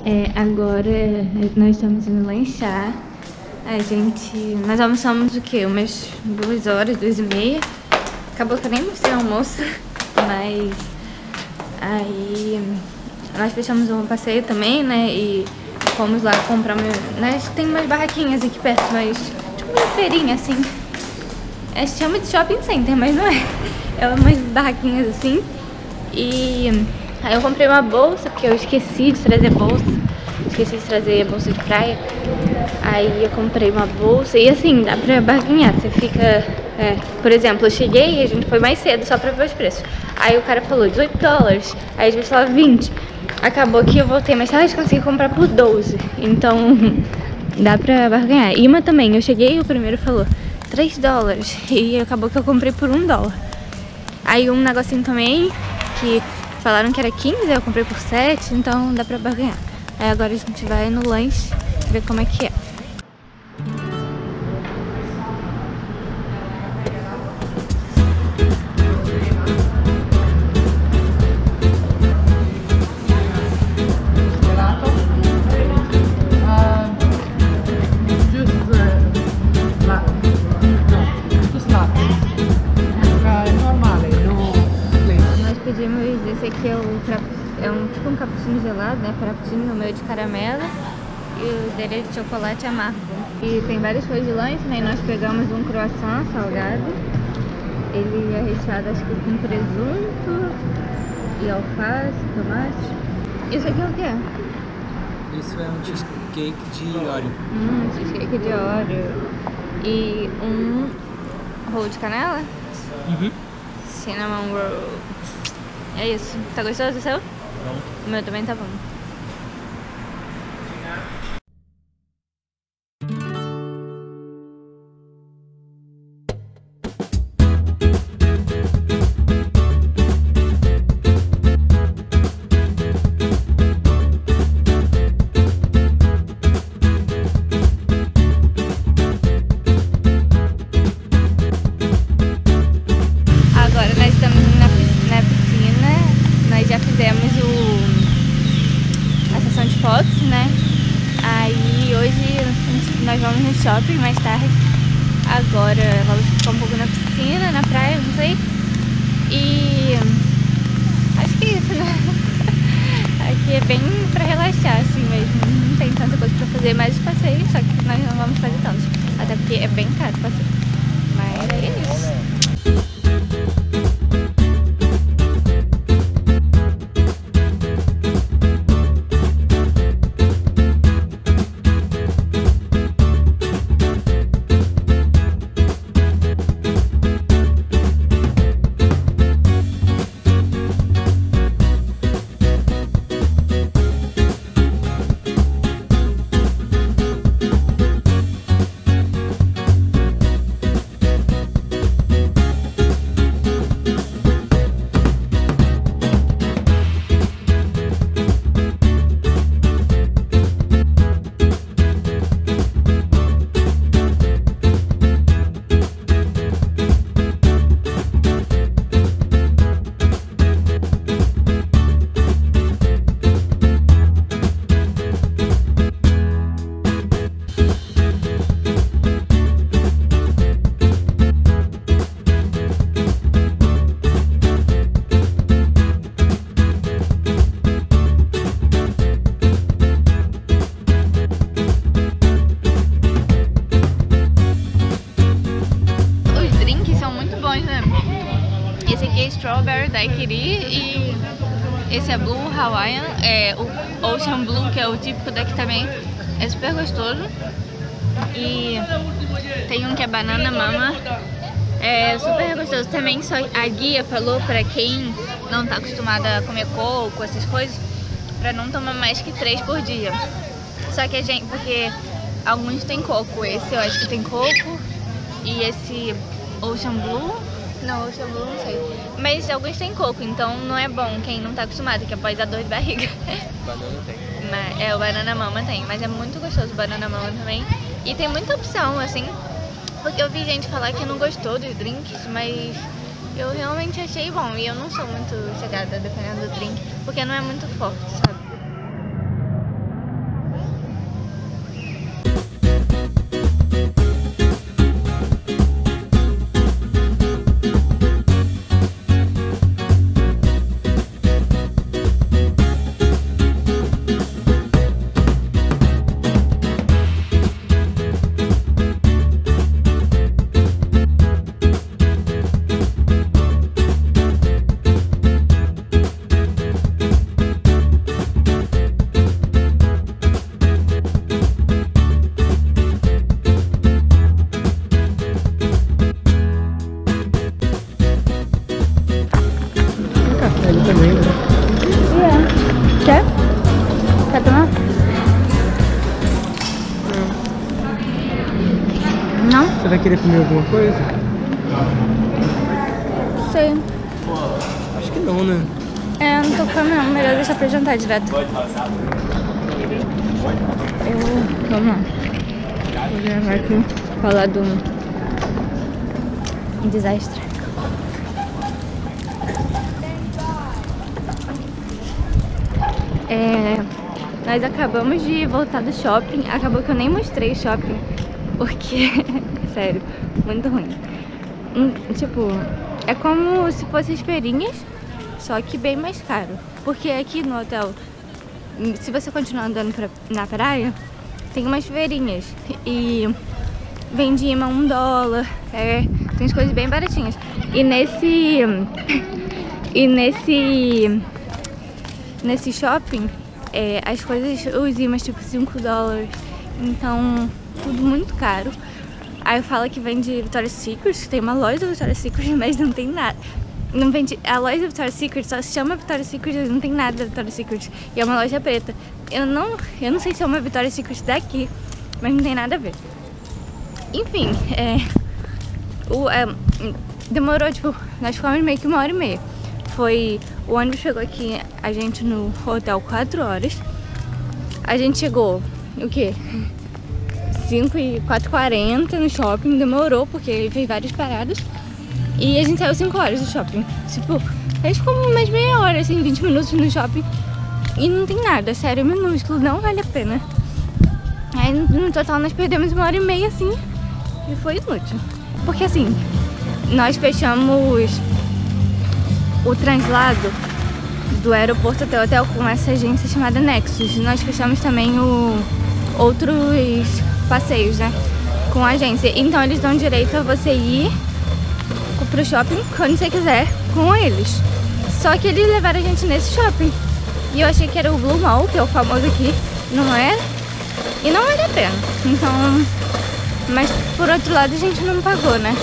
Agora nós estamos indo lanchar. Nós almoçamos o quê? Umas 2 horas, 2h30. Acabou que eu nem mostrei o almoço, mas aí nós fechamos um passeio também, né? E fomos lá comprar tem umas barraquinhas aqui perto, mas tipo uma feirinha assim. Chama de shopping center, mas não é. É umas barraquinhas assim. E aí eu comprei uma bolsa, porque eu esqueci de trazer bolsa. Esqueci de trazer bolsa de praia. Aí eu comprei uma bolsa e assim, dá pra barganhar. Você fica... por exemplo, eu cheguei e a gente foi mais cedo só pra ver os preços. Aí o cara falou $18. Aí a gente falou 20. Acabou que eu voltei mais tarde e consegui comprar por 12. Então dá pra barganhar. E uma também, eu cheguei e o primeiro falou $3. E acabou que eu comprei por $1. Aí um negocinho também que falaram que era 15, eu comprei por 7, então dá pra barganhar. Aí agora a gente vai no lanche ver como é que é. Esse aqui é tipo um cappuccino gelado, né? Frappuccino, o meu de caramelo e o dele é de chocolate amargo. E tem várias coisas de lanche, né? E nós pegamos um croissant salgado. Ele é recheado, acho que com presunto e alface, tomate. Isso aqui é o quê? Isso é um cheesecake de Oreo. Cheesecake de Oreo. E um rolo de canela? Cinnamon roll. É isso. Tá gostoso o seu? Bom. O meu também tá bom. Agora nós estamos na piscina. Nós já fizemos a sessão de fotos, né? Aí hoje nós vamos no shopping mais tarde. Agora vamos ficar um pouco na piscina, na praia, não sei. E acho que é isso, né? Aqui é bem pra relaxar assim mesmo. Não tem tanta coisa pra fazer, mais passeio, só que nós não vamos fazer tantos. Até porque é bem caro o passeio. Mas é isso. Esse aqui é Strawberry Daiquiri e esse é Blue Hawaiian, o Ocean Blue, que é o típico daqui também, é super gostoso. E tem um que é Banana Mama, é super gostoso também, só a guia falou pra quem não tá acostumada a comer coco, essas coisas, pra não tomar mais que 3 por dia. Só que porque alguns tem coco, esse eu acho que tem coco e esse Ocean Blue... Não, Ocean Blue não sei. Mas alguns tem coco, então não é bom quem não tá acostumado, que pode dar dor de barriga. Banana tem. O Banana Mama tem, mas é muito gostoso o Banana Mama também. E tem muita opção, assim, porque eu vi gente falar que não gostou dos drinks, mas eu realmente achei bom. E eu não sou muito chegada dependendo do drink, porque não é muito forte, sabe? Você vai querer comer alguma coisa? Não sei. Acho que não, né? É, não tô com fome não, melhor deixar pra jantar direto. Vamos lá. Vou gravar aqui, falar do desastre. Nós acabamos de voltar do shopping. Acabou que eu nem mostrei o shopping, porque, sério, muito ruim. Tipo, é como se fossem as feirinhas, só que bem mais caro. Porque aqui no hotel, se você continuar andando na praia, tem umas feirinhas e vende imã $1, tem as coisas bem baratinhas. E nesse shopping, as coisas, os imãs tipo $5, então tudo muito caro. Aí fala que vende Victoria's Secret, que tem uma loja da Victoria's Secret, mas não tem nada. Não vende, a loja da Victoria's Secret só se chama Victoria's Secret, não tem nada da Victoria's Secret. E é uma loja preta. Eu não sei se é uma Victoria's Secret daqui, mas não tem nada a ver. Enfim, demorou, tipo, nós ficamos meio que 1h30. O ônibus chegou aqui, a gente no hotel 4 horas. A gente chegou, o quê? 4h40 no shopping, demorou porque ele fez várias paradas. E a gente saiu 5 horas do shopping. Tipo, a gente ficou umas meia hora, assim, 20 minutos no shopping. E não tem nada, sério, minúsculo, não vale a pena. Aí no total nós perdemos 1h30, assim, e foi inútil. Porque assim, nós fechamos o translado do aeroporto até o hotel com essa agência chamada Nexus. Nós fechamos também outros passeios, né, com a agência. Então eles dão direito a você ir pro shopping quando você quiser com eles. Só que eles levaram a gente nesse shopping e eu achei que era o Blue Mall, que é o famoso aqui, não é? E não vale a pena. Então, mas por outro lado a gente não pagou, né?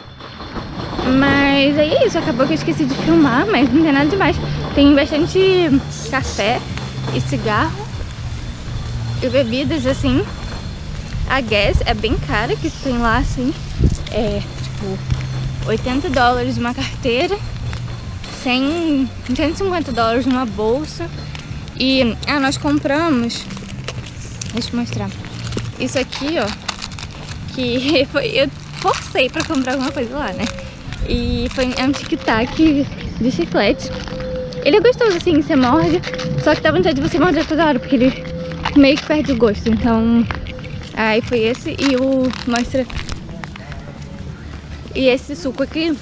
Mas é isso, acabou que eu esqueci de filmar, mas não tem nada demais. Tem bastante café e cigarro e bebidas, assim. A gas é bem cara, que tem lá, assim, tipo $80 uma carteira, $150 numa bolsa. E nós compramos, deixa eu mostrar, isso aqui, ó, que eu forcei pra comprar alguma coisa lá, né? E é um tic-tac de chiclete. Ele é gostoso, assim, você morde, só que dá vontade de você morder toda hora, porque ele meio que perde o gosto. Então, aí foi esse e mostra. E esse suco aqui,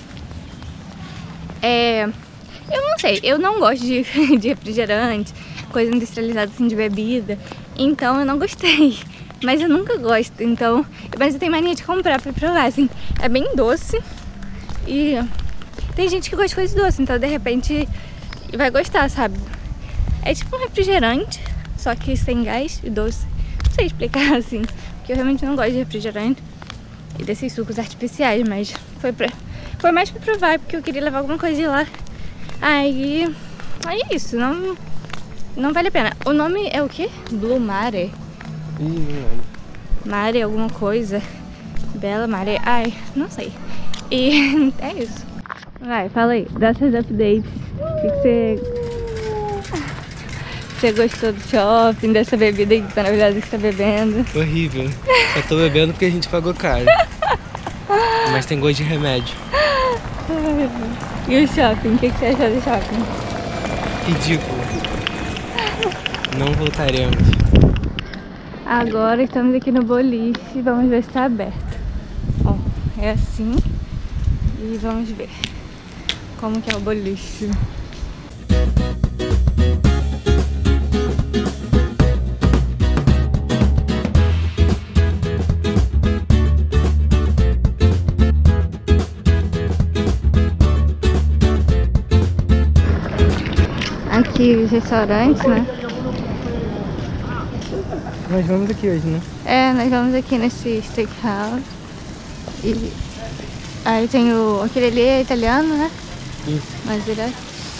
eu não sei, eu não gosto de refrigerante, coisa industrializada assim de bebida, então eu não gostei. Mas eu nunca gosto, então, mas eu tenho mania de comprar pra provar, assim, é bem doce. E tem gente que gosta de coisa doce, então de repente vai gostar, sabe? É tipo um refrigerante, só que sem gás e doce. Não sei explicar assim, porque eu realmente não gosto de refrigerante e desses sucos artificiais, mas foi mais pra provar, porque eu queria levar alguma coisa de lá. Aí é isso, não vale a pena. O nome é o quê? Blue Mare? Mare alguma coisa. Bela Mare, ai, não sei. E é isso. Vai, fala aí, dá seus updates. O que você gostou do shopping, dessa bebida maravilhosa que você tá bebendo? Horrível. Só tô bebendo porque a gente pagou caro. Mas tem gosto de remédio. E o shopping? O que você achou do shopping? Ridículo. Não voltaremos. Agora estamos aqui no boliche. Vamos ver se tá aberto. Ó, é assim. E vamos ver como que é o boliche. Aqui os restaurantes, né? Nós vamos aqui hoje, né? Nós vamos aqui nesse steakhouse. E aí tem aquele ali é italiano, né? Isso. Mais direto.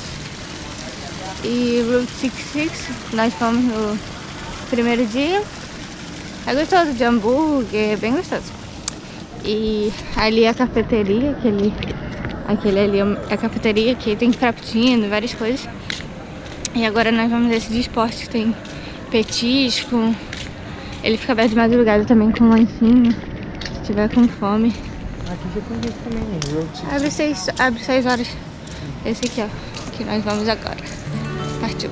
E Route 66, nós fomos no primeiro dia. É gostoso de hambúrguer, é bem gostoso. E ali é a cafeteria, aquele ali é a cafeteria, que tem frappuccino, várias coisas. E agora nós vamos nesse de esporte que tem petisco. Ele fica aberto de madrugada também com lanchinho, se tiver com fome. Aqui já tem isso também, Abre 6 horas. Esse aqui, ó, que nós vamos agora. Partiu.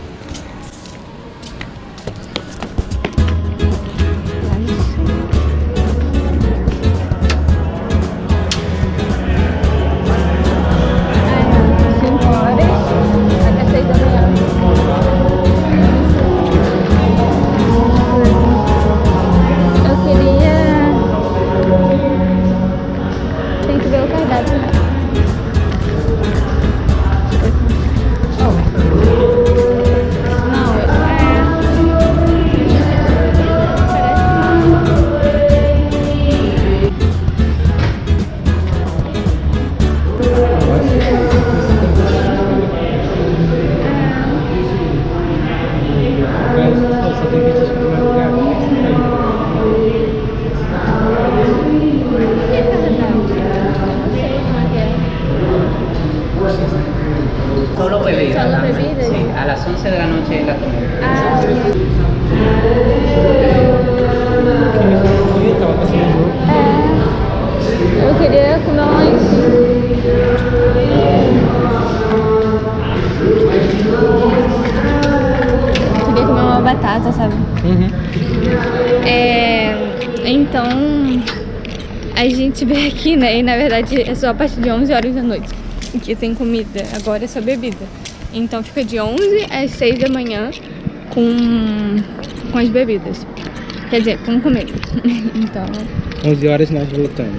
Solo bebidas. Solo bebidas. Sí, a las 11 de la noche es la comida. Ah, eu queria comer um lanchinho. Eu queria comer uma batata, sabe? Então a gente veio aqui, né? E na verdade é só a partir de 11 horas da noite que tem comida, agora é só bebida. Então fica de 11 às 6 da manhã com as bebidas. Quer dizer, com comida. Então 11 horas nós voltamos.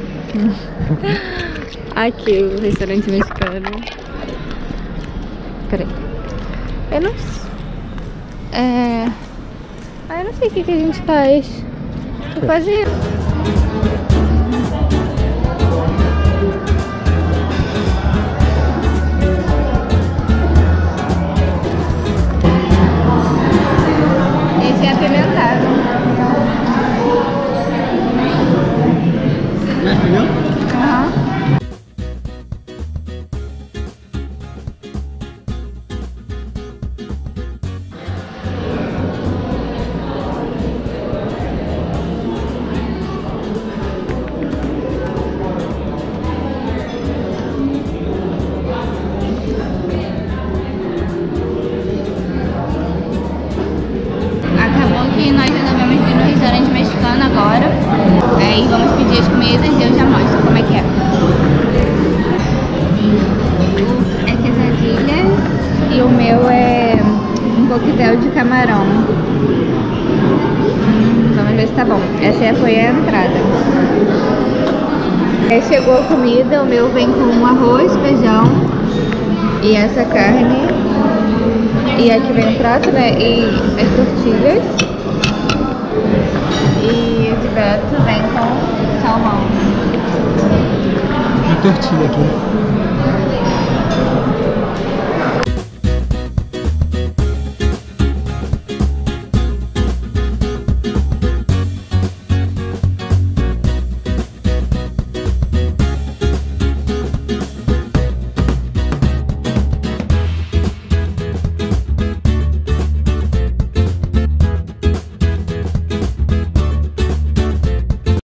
Aqui o restaurante mexicano. Peraí. Eu não sei o que a gente faz. Tô quase... Esse é apimentado. Mais pimenta? Aham. Acabou que nós resolvemos ir no restaurante mexicano agora. Aí vamos pedir as comidas e eu já mostro como é que é. É quesadilha e o meu é um coquetel de camarão. Vamos ver se tá bom. Essa foi a entrada. Aí chegou a comida, o meu vem com arroz, feijão e essa carne. E aqui vem o prato, né? E as tortilhas. E o de Beto vem com salmão. Uma tortilha aqui.